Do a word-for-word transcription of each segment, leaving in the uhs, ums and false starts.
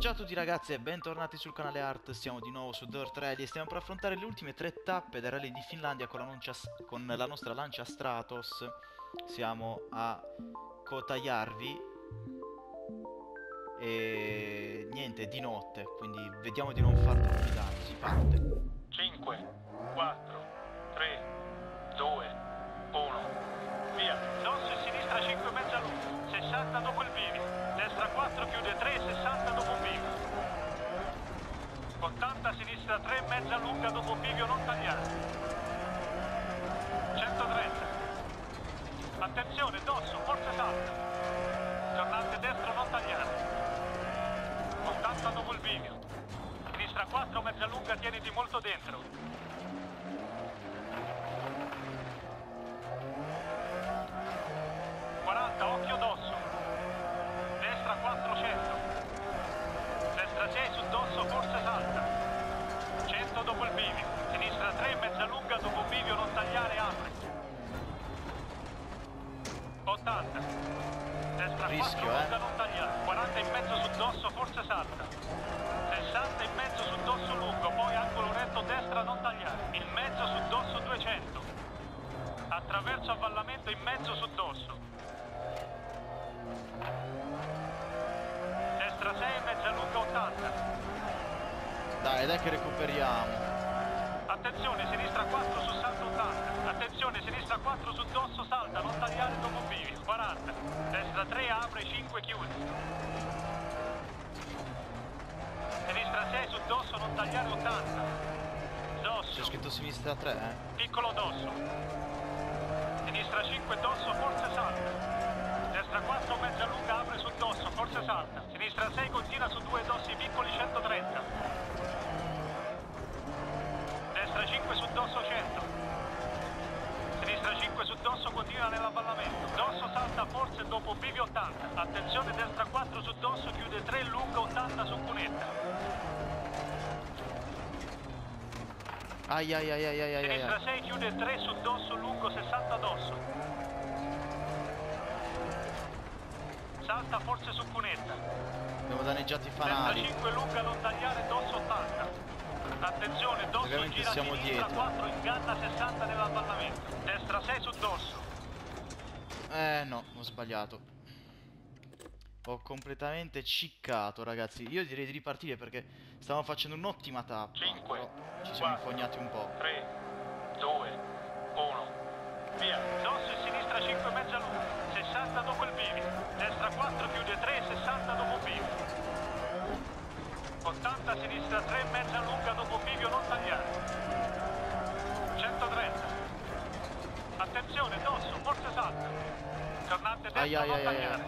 Ciao a tutti ragazzi e bentornati sul canale Art, siamo di nuovo su Dirt Rally e stiamo per affrontare le ultime tre tappe del Rally di Finlandia con la, noncia, con la nostra Lancia Stratos. Siamo a Kotajärvi e niente, di notte, quindi vediamo di non far troppi danni, si parte. cinque, quattro, tre, due, uno, via. Dosso e sinistra cinque mezza lunga, sessanta dopo il bivio. Destra quattro chiude tre, sessanta dopo bivio. ottanta sinistra tre mezza lunga dopo bivio non tagliare. centotrenta. Attenzione, dosso, forza salta. Tornante destro non tagliare. ottanta dopo il bivio. Sinistra quattro mezza lunga, tieniti molto dentro. quaranta, occhio dosso. Destra quattrocento. Destra sei su dosso, forse salta. cento dopo il bivio. Sinistra tre mezza lunga dopo bivio non tagliare, apre. ottanta. Destra Rischio, quattro eh. lunga non tagliare. quaranta in mezzo su dosso, forse salta. sessanta in mezzo su dosso lungo, poi angolo retto destra non tagliare. In mezzo su dosso duecento. Attraverso avvallamento in mezzo su dosso. Destra sei, mezza lunga ottanta. Dai, dai che recuperiamo. Attenzione, sinistra quattro su salto ottanta. Attenzione, sinistra quattro su dosso salta, non tagliare dopo bivio. quaranta. Destra tre, apre, cinque, chiude. Sinistra sei su dosso, non tagliare ottanta. Dosso. C'è scritto sinistra tre, eh. Piccolo dosso. Sinistra cinque, dosso, forse salta. Destra quattro, mezza lunga, apre sul dosso, forse salta. Sinistra sei, continua su due dossi piccoli, centotrenta. Destra cinque su dosso, cento. Sinistra cinque su dosso, continua nell'avvallamento. Dosso salta forse dopo bivio ottanta. Attenzione, destra quattro su dosso, chiude tre, lunga ottanta su cunetta. Ai ai ai ai ai ai Sinistra ai. sei, chiude tre su dosso, lungo sessanta dosso. Salta forse su cunetta. Abbiamo danneggiato i Destra fanali. cinque lunga, non tagliare, dosso ottanta. Attenzione, dosso Ovviamente gira a siamo sinistra, dietro. quattro inganna sessanta nell'avvallamento. Destra sei su dosso. Eh no, ho sbagliato. Ho completamente ciccato, ragazzi. Io direi di ripartire perché stavamo facendo un'ottima tappa. cinque, Però ci siamo quattro, infognati un po'. tre, due, uno, via. Dosso e sinistra cinque mezza lunga, sessanta dopo il bivio. Destra quattro chiude tre, sessanta dopo bivio. ottanta sinistra tre mezza lunga dopo bivio non tagliare. centotrenta. Attenzione, dosso, forse salta. Tornante destra Ai, ai, non ai, ai, tagliare.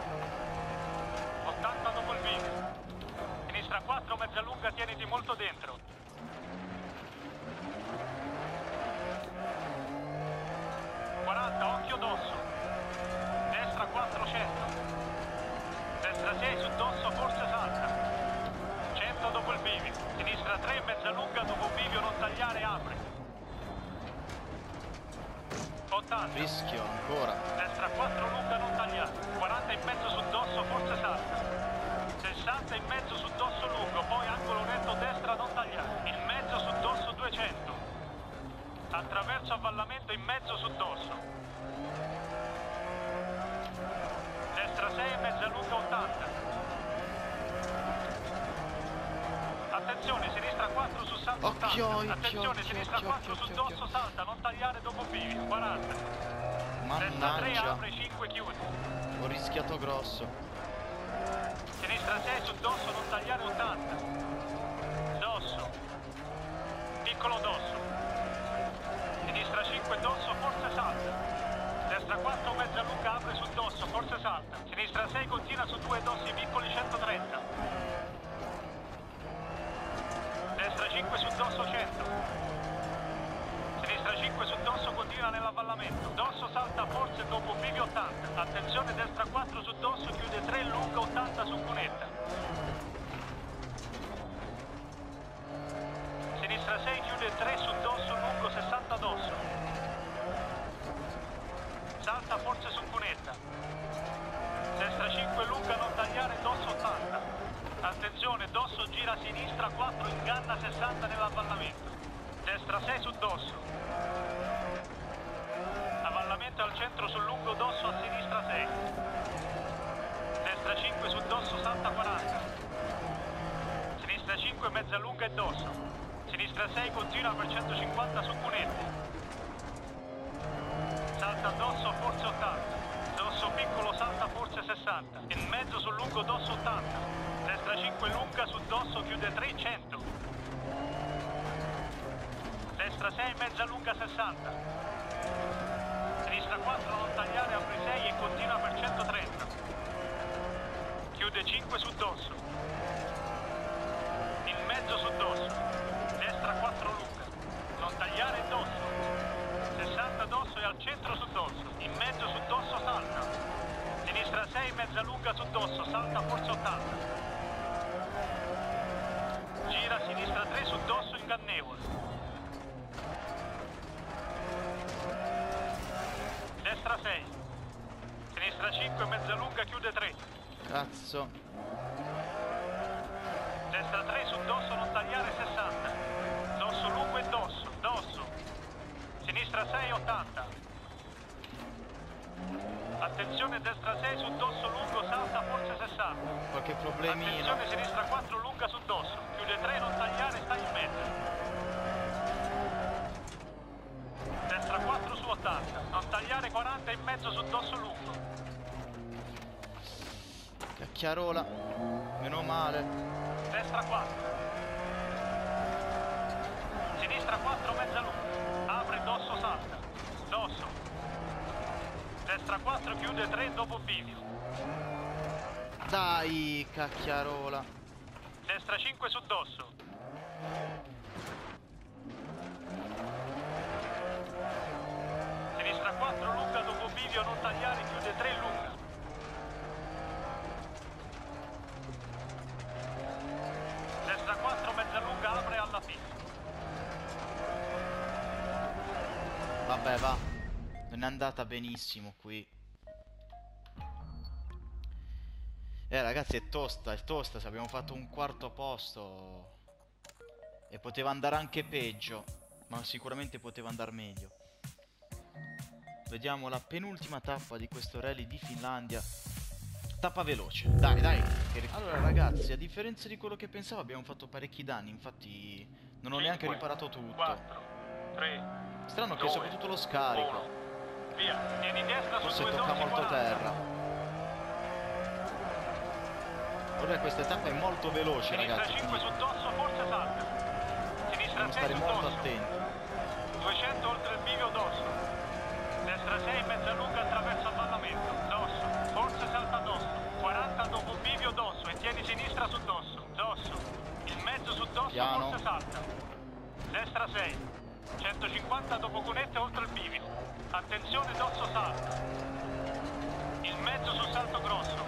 ottanta dopo il bivio. Sinistra quattro mezza lunga, tieniti molto dentro. quaranta, occhio dosso. Destra quattrocento. Destra sei su dosso, forse salta. cento dopo il bivio. Sinistra tre mezza lunga dopo bivio non tagliare, apre. ottanta. Rischio ancora. Destra quattro lunga non tagliare. quaranta in mezzo su dosso, forse salta. sessanta in mezzo su dosso lungo, poi angolo retto destra non tagliare. In mezzo su dosso duecento. Attraverso avvallamento in mezzo su dosso. Destra sei, mezza lunga ottanta. Attenzione, sinistra quattro su salto Occhio, ottanta. occhio, Attenzione, occhio, sinistra occhio, quattro occhio, su occhio, dosso occhio. salta, non tagliare dopo bivio. quaranta. Destra tre, Mannaggia. apre cinque, chiude. Ho rischiato grosso. Sinistra sei su dosso, non tagliare ottanta. Dosso. Piccolo dosso. Sinistra cinque dosso, forse salta. Destra quattro mezza lunga, apre sul dosso, forse salta. Sinistra sei continua su due dossi piccoli, centotrenta. Destra cinque su dosso, cento. Sinistra cinque su dosso, continua nell'avvallamento. Dosso salta forse dopo bivio ottanta. Attenzione, destra quattro su dosso, chiude tre, lunga ottanta su cunetta. Sinistra sei, chiude tre su dosso, lungo sessanta dosso. Salta forse su cunetta. Destra cinque lunga, non tagliare, dosso ottanta. Attenzione. sinistra quattro, inganna sessanta nell'avvallamento. Destra sei su dosso. Avvallamento al centro sul lungo dosso a sinistra sei. Destra cinque su dosso, salta quaranta. Sinistra cinque, mezza lunga e dosso. Sinistra sei, continua per centocinquanta su cunetti. Salta addosso, forse ottanta. Dosso piccolo, salta forse sessanta. In mezzo sul lungo dosso ottanta. Destra cinque lunga su dosso, chiude tre, cento. Destra sei, mezza lunga sessanta. Sinistra quattro, non tagliare, apri sei e continua per centotrenta. Chiude cinque su dosso. In mezzo su dosso. Destra quattro lunga. Non tagliare dosso. sessanta dosso e al centro su dosso. In mezzo su dosso salta. Sinistra sei, mezza lunga su dosso, salta forse ottanta. Gira sinistra tre su dosso, ingannevole. Destra sei. Sinistra cinque, mezza lunga, chiude tre. Cazzo. Destra tre su dosso, non tagliare sessanta. Dosso lungo e dosso, dosso. Sinistra sei, ottanta. Attenzione, destra sei su dosso lungo, salta forse sessanta. Qualche problemino. Attenzione, sinistra quattro lunga su dosso. Chiude tre, non tagliare, sta in mezzo. Destra quattro su ottanta. Non tagliare quaranta in mezzo su dosso lungo. Cacchiarola. Meno male. Destra quattro. Sinistra quattro, mezza lunga. Apre dosso, salta. Dosso. Destra quattro, chiude tre dopo bivio. Dai, cacchiarola. Destra cinque su dosso. Sinistra quattro lunga dopo bivio, non tagliare, chiude tre lunga. Destra quattro, mezza lunga, apre alla fine. Vabbè, va. Non è andata benissimo qui. Eh ragazzi, è tosta, è tosta. Se abbiamo fatto un quarto posto e poteva andare anche peggio, ma sicuramente poteva andare meglio. Vediamo la penultima tappa di questo rally di Finlandia. Tappa veloce, dai dai. Allora ragazzi, a differenza di quello che pensavo, abbiamo fatto parecchi danni. Infatti non ho neanche riparato tutto. quattro, tre, Strano che due, soprattutto lo scarico uno. Via, tieni destra su forse due tocca dossi, molto quaranta. terra. Ora questa tappa è molto veloce Sinistra ragazzi, cinque quindi su dosso, forse salta. Sinistra dobbiamo sei stare su molto dosso. attenti. duecento oltre il bivio dosso. Destra sei, mezza lunga attraverso avvallamento. Dosso. Forse salta dosso. quaranta dopo bivio dosso e tieni sinistra su dosso. Dosso. Il mezzo su dosso, Piano. forse salta. Destra sei. centocinquanta dopo cunette oltre il bivio. Attenzione, dosso salta. Il mezzo sul salto grosso.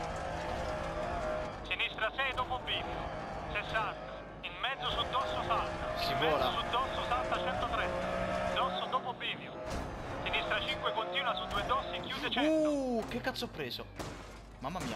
Sinistra sei dopo bivio. sessanta. In mezzo su dosso salta. Si In vola. mezzo su dosso salta centotrenta. Dosso dopo bivio. Sinistra cinque continua su due dossi, chiude cento. Uh, che cazzo ho preso? Mamma mia.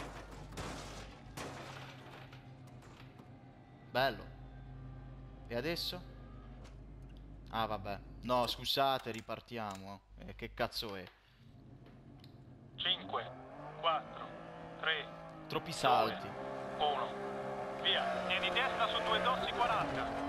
Bello. E adesso? Ah vabbè. No, scusate, ripartiamo. Eh, che cazzo è? cinque, quattro, tre, Troppi salti. uno. Via. Tieni destra su due dossi, quaranta.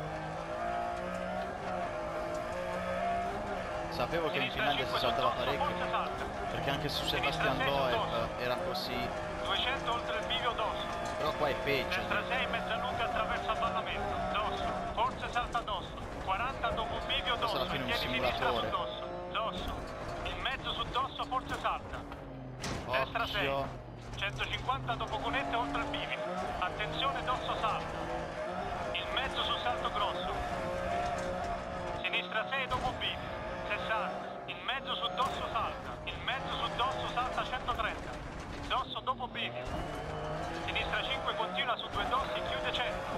Sapevo che in Sinistra Finlandia si cinque su saltava dosso, parecchio, forse salta. perché anche su Sinistra Sebastian sei su Loeb dosso. era così. duecento oltre il bivio dosso. Però qua è peggio. Destra sei, mezza lunga attraverso avvallamento. Dosso. Forse salta dosso. quaranta dopo bivio Questo dosso. alla fine è un Tieni sinistra su simulatore. dosso. Dosso. In mezzo su dosso, forse salta. Destra sei. Occhio. centocinquanta dopo cunette oltre il bivio. Attenzione, dosso salta. Il mezzo sul salto grosso. Sinistra sei dopo bivio. sessanta. In mezzo su dosso salta. In mezzo su dosso salta centotrenta. Dosso dopo bivio. Sinistra cinque continua su due dossi, chiude cento.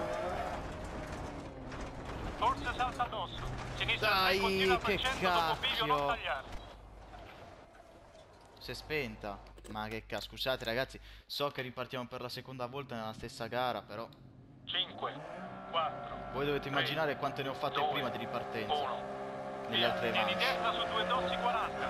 Forse salta dosso. Sinistra Dai, sei continua per che cento dopo bivio, non cacchio. tagliare. Si è spenta. Ma che cazzo, scusate ragazzi, so che ripartiamo per la seconda volta nella stessa gara, però cinque, quattro. Voi dovete immaginare quante ne ho fatte due, prima di ripartenza. uno. Nelle altre Tieni manche. destra su due dossi quaranta.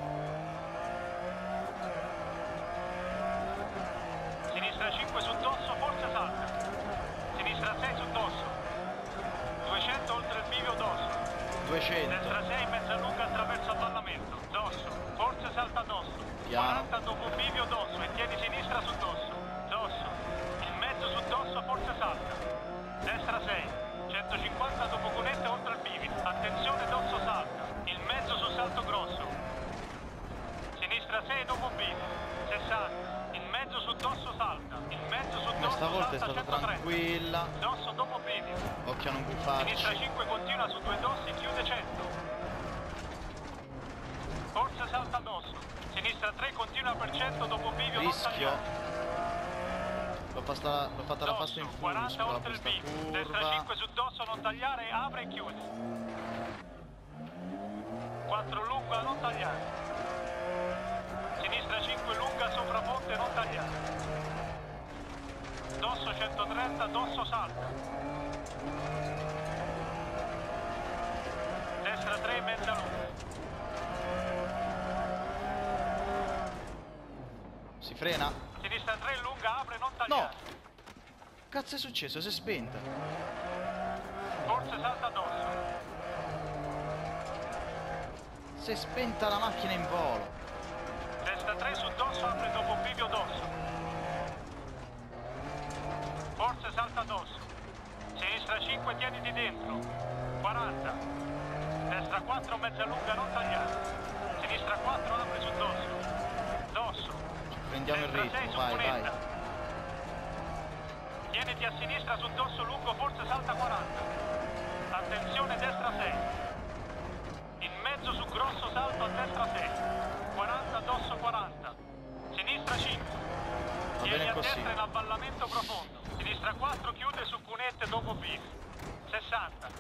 Sinistra cinque su dosso, forza salta. Sinistra sei su dosso. duecento oltre il bivio dosso. duecento. Destra sei, mezza lunga attraverso avvallamento. Dosso. Forza salta dosso. Piano. quaranta dopo bivio dosso e tieni sinistra su dosso. Dosso. In mezzo su dosso, forza salta. Destra sei. centocinquanta dopo cunetta oltre il bivio. Attenzione, dosso salta. Il mezzo su salto grosso. Sinistra sei dopo bivio. sessanta. Il mezzo su dosso salta. Il mezzo su Ma dosso stavolta è salta stata centotrenta. tranquilla. Dosso dopo bivio. Occhio a non Sinistra buffarci. cinque continua su due dossi, chiude cento. Forza salta dosso. Sinistra tre continua per cento dopo bivio non Rischio. tagliato. L'ho fatta, l'ho fatta la fast Dosso, and furious quaranta con la oltre il questa bivio. Destra curva. cinque su dosso non tagliare, apre e chiude. quattro lunga non tagliare. Sinistra cinque lunga sopra ponte non tagliare. Dosso centotrenta, dosso salta. Destra tre mezza lunga. Si frena? Sinistra tre lunga apre non No! tagliare. Cazzo è successo? Si è spenta. Forza salta dosso. Si è spenta la macchina in volo. Destra tre su dosso apre dopo bivio dosso. Forza salta dosso. Sinistra cinque tieniti dentro. quaranta. Destra quattro mezza lunga non tagliare. Sinistra quattro apre su dosso. Dosso. Prendiamo il Destra sei ritmo, su vai, vai. cunetta. Tieniti a sinistra su dosso lungo, forza salta quaranta. Attenzione destra sei. In mezzo su grosso salto a destra sei. quaranta dosso quaranta. Sinistra cinque. Va Tieni bene a così. destra in avvallamento profondo. Sinistra quattro chiude su cunette dopo bivio. sessanta.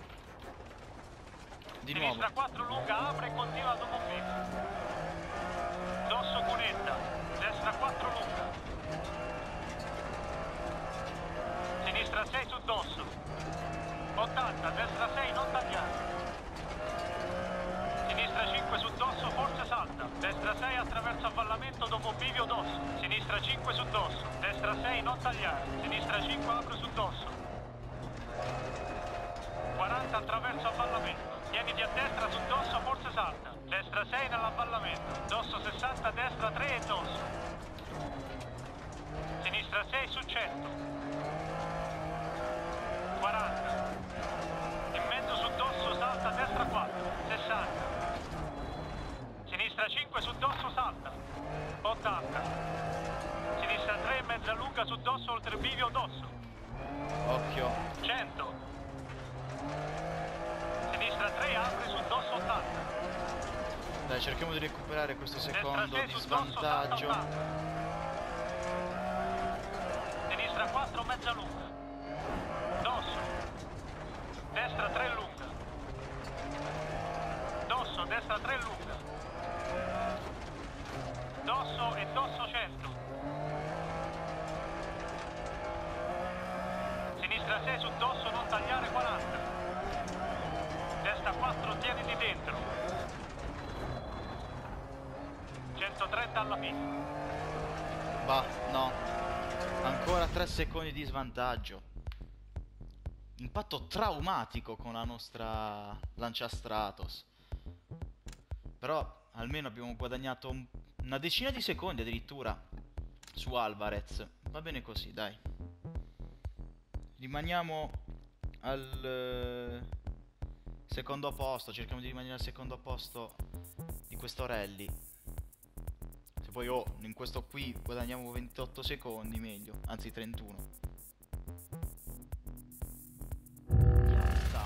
Di nuovo. Sinistra quattro lunga apre e continua dopo bivio. Dosso cunetta. Destra quattro lunga. Sinistra sei su dosso. ottanta, destra sei non tagliare. Sinistra cinque su dosso, forza salta. Destra sei attraverso avvallamento dopo bivio dosso. Sinistra cinque su dosso. Destra sei non tagliare. Sinistra cinque apre su dosso. quaranta attraverso avvallamento. Tieniti a destra su dosso, forza salta. Destra sei nell'avvallamento. Dosso sessanta, destra tre e dosso. Sinistra sei su cento. quaranta. In mezzo su dosso salta, destra quattro. sessanta. Sinistra cinque su dosso salta. ottanta. Sinistra tre mezza lunga su dosso oltre bivio dosso. Occhio. cento. Sinistra tre apre su dosso ottanta. Dai, cerchiamo di recuperare questo Destra secondo sei di su dosso ottanta, svantaggio. ottanta. Sinistra quattro mezza lunga. Dosso. Destra tre lunga. Dosso, destra tre lunga. Dosso e dosso cento. Sinistra sei su dosso non tagliare quaranta. Destra quattro tieniti dentro. centotrenta alla fine. Bah, no. Ancora tre secondi di svantaggio. Impatto traumatico con la nostra Lancia Stratos. Però almeno abbiamo guadagnato un- una decina di secondi addirittura su Alvarez. Va bene così, dai. Rimaniamo al eh, secondo posto. Cerchiamo di rimanere al secondo posto di questo rally. Se poi oh, in questo qui guadagniamo ventotto secondi meglio. Anzi trentuno. Yamsa.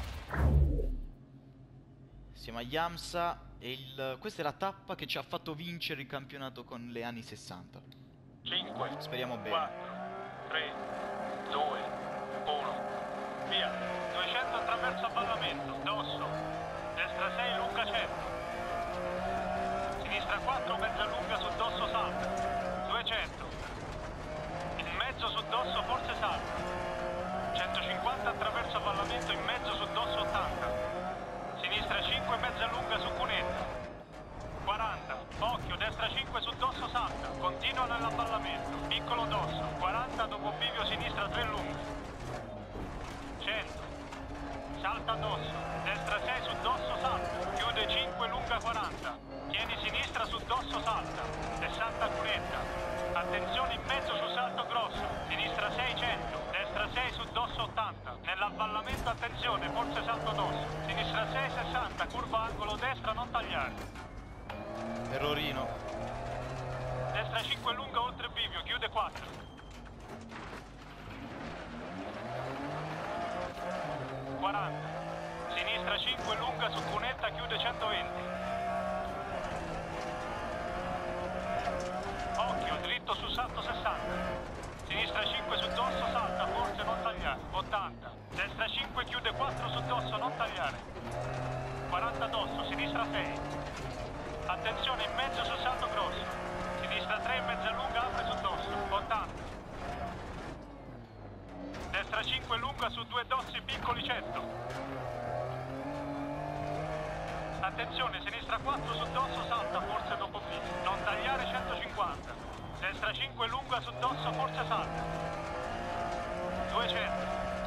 Siamo a Yamsa e il... questa è la tappa che ci ha fatto vincere il campionato con le anni sessanta. cinque. Speriamo bene. quattro. tre. due. uno. Via. duecento attraverso avvallamento. Dosso. Destra sei lunga cento. Sinistra quattro mezza lunga su dosso salta. duecento. In mezzo su dosso forse salta. centocinquanta avvallamento, attenzione, forze salto d'osso. Sinistra sei, sessanta, curva angolo destra, non tagliare. Errorino. Destra cinque lunga oltre bivio, chiude quattro. quaranta. Sinistra cinque lunga su cunetta, chiude centoventi. Occhio, dritto su salto sessanta. Sinistra cinque su dosso, salta, forse non tagliare. ottanta. Destra cinque, chiude quattro su dosso, non tagliare. quaranta dosso, sinistra sei. Attenzione, in mezzo su salto grosso. Sinistra tre, mezza lunga, apre su dosso. ottanta. Destra cinque lunga su due dossi piccoli, cento. Attenzione, sinistra quattro su dosso, salta, forse dopo B. Non tagliare, centocinquanta. Destra cinque lunga su dosso, forse salta. duecento.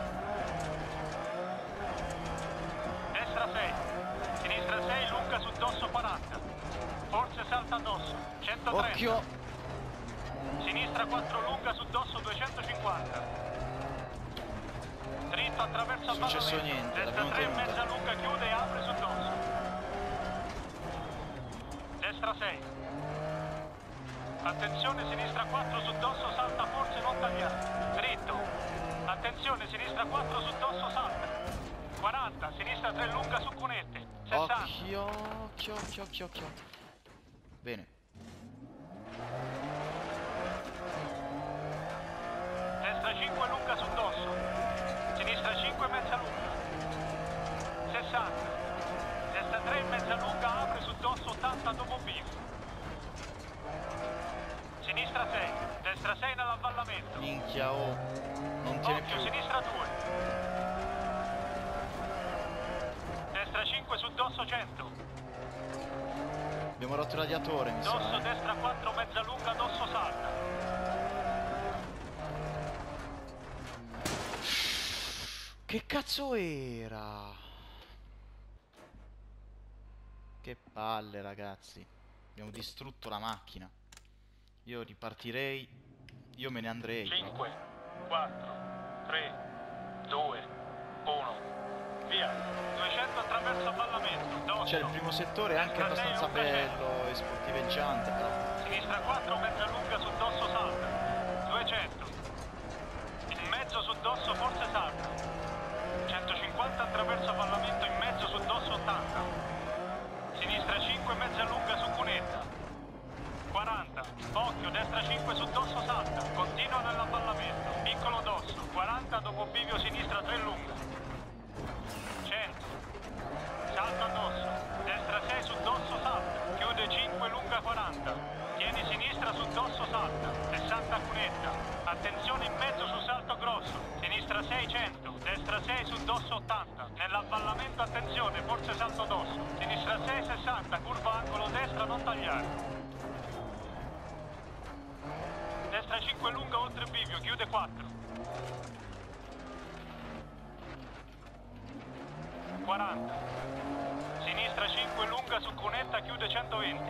Destra sei. Sinistra sei lunga su dosso, quaranta. Forse salta addosso, centotrenta. Occhio. Sinistra quattro lunga su dosso, duecentocinquanta. Dritto attraverso Non è successo niente, destra l'abbiamo tre tenuta. mezza lunga, chiude e apre su dosso. Destra sei. Attenzione, sinistra quattro su dosso, salta, forse non tagliare. Dritto. Attenzione, sinistra quattro su dosso, salta. quaranta, sinistra tre lunga su cunette. sessanta. Occhio, occhio, occhio, occhio, occhio. Bene. Destra cinque lunga su dosso. Sinistra cinque mezza lunga. sessanta. Destra tre mezza lunga, apre su dosso, ottanta dopo bivio. Sinistra sei. Destra sei nell'avvallamento. Minchia, oh. Non tiene Occhio, più. sinistra due. Destra cinque su dosso, cento. Abbiamo rotto il radiatore, mi Dosso, sa. eh. destra quattro mezza lunga, dosso salta. Che cazzo era? Che palle, ragazzi. Abbiamo distrutto la macchina. Io ripartirei. Io me ne andrei. cinque, quattro, tre, due, uno. Via. duecento attraverso avvallamento. Dosso. Cioè il primo settore è anche Destra sei, abbastanza ottocento. bello e sportiveggiante, però. Sinistra quattro, mezza lunga su dosso salta. duecento. In mezzo su dosso, forse salta. centocinquanta attraverso avvallamento, in mezzo su dosso, ottanta. Sinistra cinque, mezza lunga su cunetta. quaranta. Occhio, destra cinque su dosso, salta. Continua nell'avvallamento. Piccolo dosso. quaranta dopo bivio, sinistra tre lunga. cento. Salto addosso. Destra sei su dosso, salta. Chiude cinque lunga, quaranta. Tieni sinistra su dosso, salta. sessanta cunetta. Attenzione, in mezzo su salto grosso. Sinistra sei, cento. Destra sei su dosso, ottanta. Nell'avvallamento, attenzione, forse salto dosso. Sinistra sei, sessanta. Curva angolo destra, non tagliare. Destra cinque lunga oltre bivio, chiude quattro. quaranta. Sinistra cinque lunga su cunetta, chiude centoventi.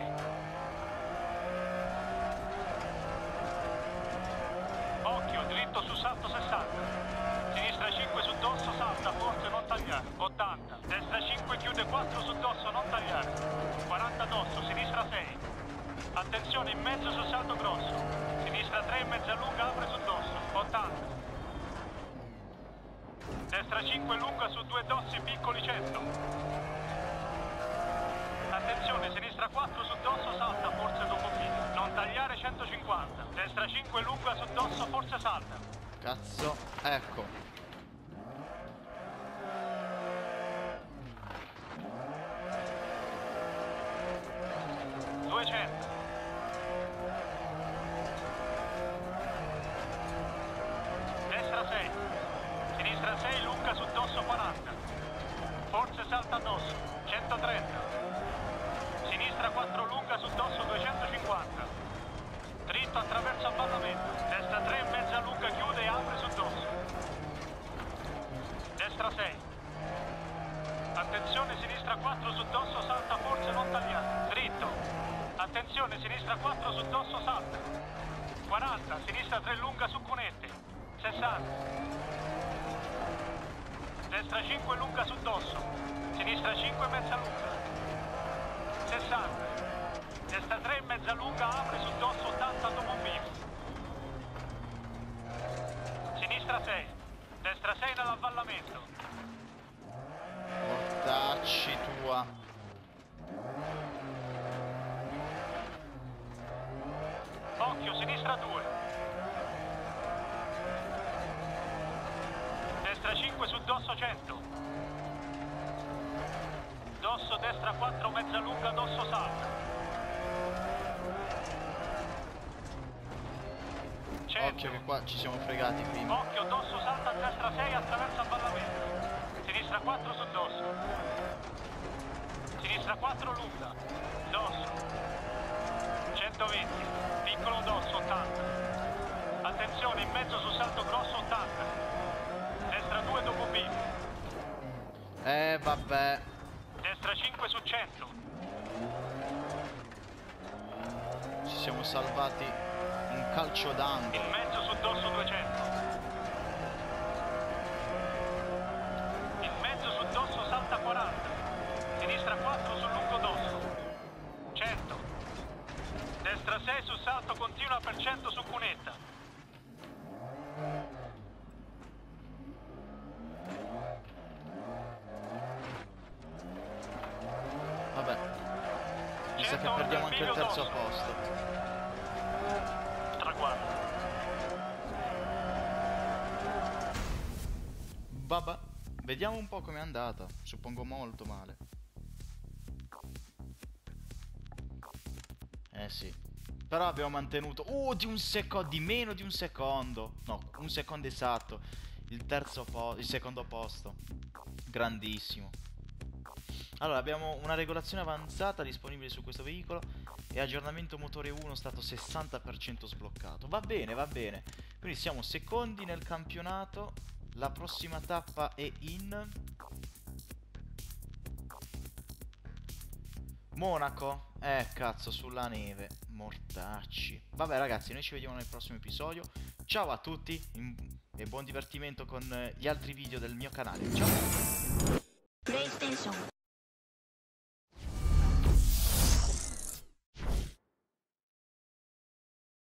Occhio, dritto su salto sessanta. Sinistra cinque su dosso, salta, forse non tagliare. ottanta. Destra cinque, chiude quattro su dosso, non tagliare. quaranta dosso, sinistra sei. Attenzione, in mezzo su salto grosso. Sinistra tre, mezza lunga, apre su dosso. ottanta. Destra cinque lunga su due dossi piccoli, cento. Attenzione, sinistra quattro su dosso, salta, forse dopo B. Non tagliare, centocinquanta. Destra cinque lunga su dosso, forse salta. Cazzo. Ecco. duecento. Destra sei. Sinistra sei, lunga su dosso, quaranta. Forse salta addosso, centotrenta. Sinistra quattro lunga su dosso, duecentocinquanta. Dritto attraverso avvallamento. Destra tre, mezza lunga, chiude e apre su dosso. Destra sei. Attenzione, sinistra quattro su dosso, salta, forse non tagliare. Dritto. Attenzione, sinistra quattro su dosso, salta. quaranta, sinistra tre lunga su cunette. sessanta. Destra cinque lunga su dosso. Sinistra cinque mezza lunga. sessanta. Destra tre mezza lunga apre su dosso ottanta dopo un bivio. Sinistra sei. Destra sei nell'avvallamento. Mortacci tua. Occhio, sinistra due. Destra cinque su dosso cento. Dosso destra quattro mezza lunga, dosso salta. cento. Occhio che qua ci siamo fregati prima. Occhio, dosso salta a destra sei attraverso avvallamento. Sinistra quattro su dosso. Sinistra quattro lunga. Dosso. centoventi. Piccolo dosso ottanta. Attenzione, in mezzo su salto grosso ottanta. Destra due dopo bivio. Eh vabbè. Destra cinque su cento. Ci siamo salvati un calcio d'angolo. In mezzo su dosso duecento. In mezzo su dosso salta quaranta. Sinistra quattro su lungo dosso. cento. Destra sei su salto continua per cento su cunetta. Vabbè. Mi sa che perdiamo anche il terzo posto. Traguardo. Vabbè. Vediamo un po' com'è andata. Suppongo molto male. Eh sì. Però abbiamo mantenuto... Uh, di un secondo... Di meno di un secondo. No, un secondo esatto. Il terzo posto... Il secondo posto. Grandissimo. Allora, abbiamo una regolazione avanzata disponibile su questo veicolo e aggiornamento motore uno stato sessanta per cento sbloccato. Va bene, va bene. Quindi siamo secondi nel campionato. La prossima tappa è in... Monaco. Eh, cazzo, sulla neve. Mortacci. Vabbè, ragazzi, noi ci vediamo nel prossimo episodio. Ciao a tutti e buon divertimento con gli altri video del mio canale. Ciao. PlayStation